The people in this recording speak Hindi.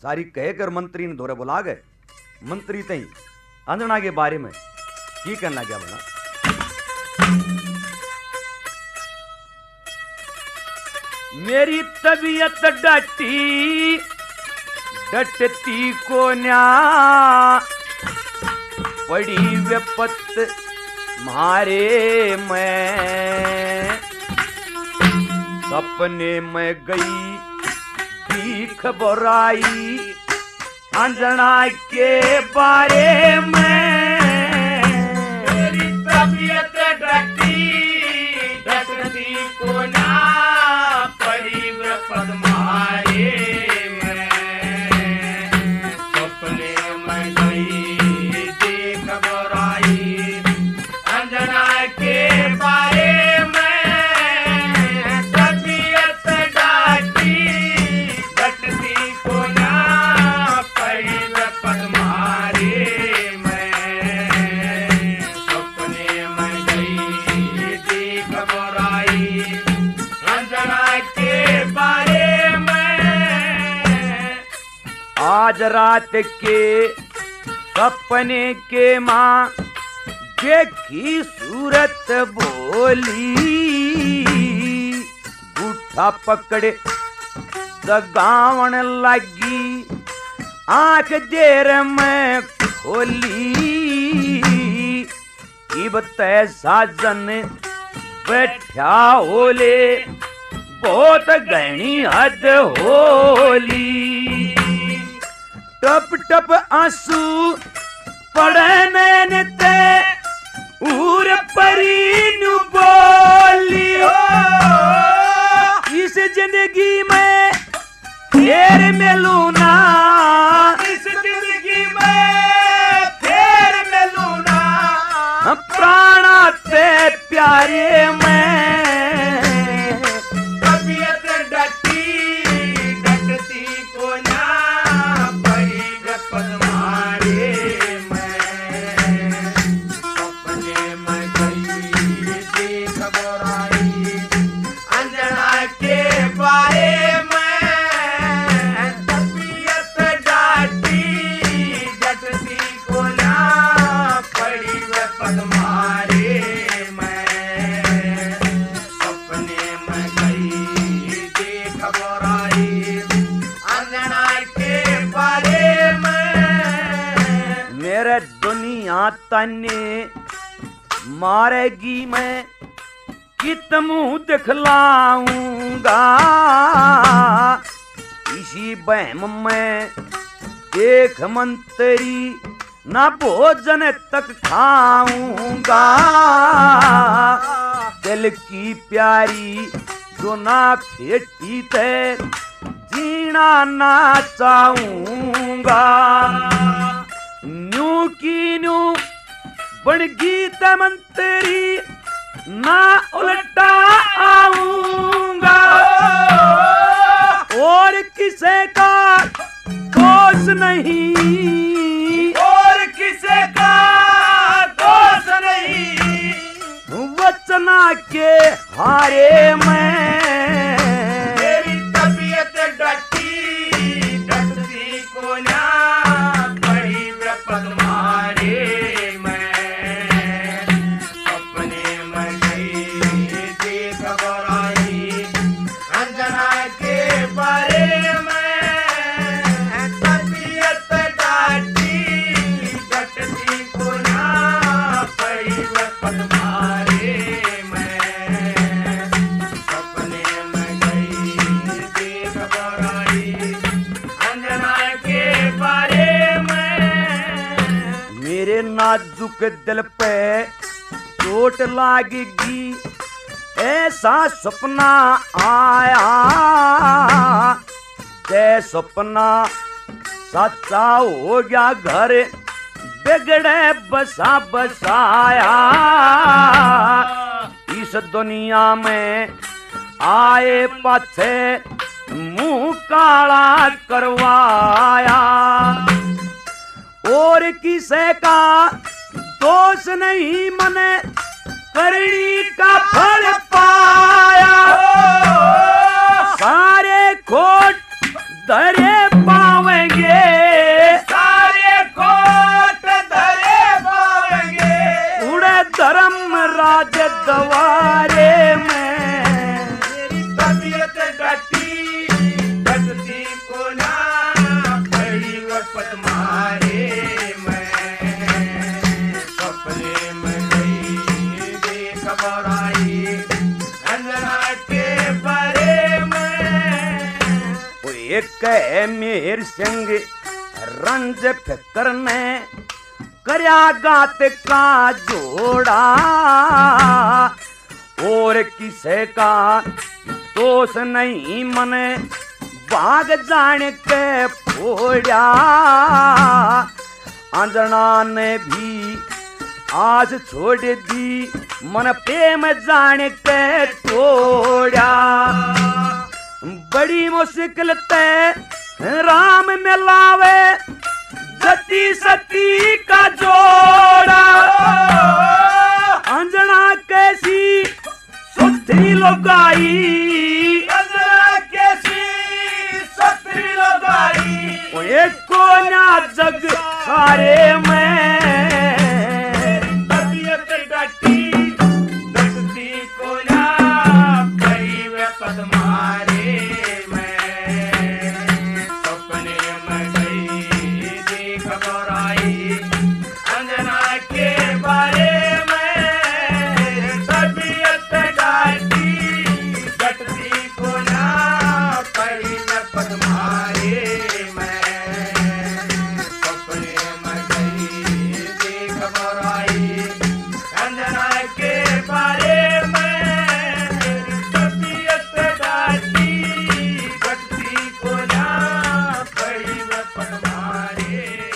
सारी कहकर मंत्री ने धोरे बुला गए। मंत्री तई अंजना के बारे में की कहने लगा बना। मेरी तबीयत डटती को न्या पड़ी विपत मारे मैं सपने में गई थी खबर आई अंजना के बारे में। मेरी तबीयत डटती को ना पड़ी विपत मारे मैं सपने में गई थी खबर आई अंजना के बारे में। तबीयत डटती को ना पड़ी विपत मारे मैं सपने में गई थी खबर आई अंजना के बारे में। आज रात के सपने के माँ देखी सूरत बोली गुठा पकड़े जगावन लगी आंख देर में खोली। इब तय साजन बैठा होले बहुत घनी हद होली। टप टप आंसू पड़े मैंने ते उर परी नु बोली हो इस जिंदगी में फिर मिलू ना इस जिंदगी में फिर मिलू ना प्राणा ते प्यारे में। तबीयत डटती को ना पड़ी विपत मारे मैं सपने में गई थी खबर आई अंजना के बारे में। तबीयत डटती को ना पड़ी विपत मारे मैं सपने में गई थी खबर आई अंजना के बारे में। मेरे दुनिया तने मारेगी मैं कित मुंह दिखलाऊंगा इसी बहम में देख मंत्री ना भोजन तक खाऊंगा। दिल की प्यारी जो ना फेटी थे जीना ना चाहूंगा। न्यू की न्यू बन गीत मंत्री ना उल्टा आऊंगा और किसे का दोष नहीं और किसे का दोष नहीं वचना के हारे में। मेरी तबीयत डटती को ना पड़ी विपत मारे मैं सपने में गई थी खबर आई अंजना के बारे में। तबीयत डटती को ना पड़ी विपत मारे मैं सपने में गई थी खबर आई अंजना के बारे में। मेरे नाजुक दिल पे चोट लागेगी ऐसा सपना आया जय सपना सच्चा हो गया घर बिगड़े बसा बसाया। इस दुनिया में आए पाछे मुंह काला करवाया और किसे का दोष नहीं मने करनी का फल पाया। सारे खोट धरे पावेंगे के मेर संग रंज फिकर ने करया गात का जोड़ा और किसे का दोष नहीं मने भाग जाने के फोड़ा अंजना ने भी आज छोड़ दी मन प्रेम जाने के तोड़ा बड़ी मुश्किल ते राम मिलावे जती सती का जोड़ा अंजना कैसी सुथरी लुगाई अंजना कैसी सुथरी लुगाई एको ना जग सारे में तबीयत डटी डटती को ना पई वे पद मारे मैं सपने में गई देख घबराई अंजना के बारे में तबीयत डटी डटती को ना पई वे पद मारे सपने में गई देख घबराई अंजना के बारे में तबीयत डटी डटती को ना पई वे पद मारे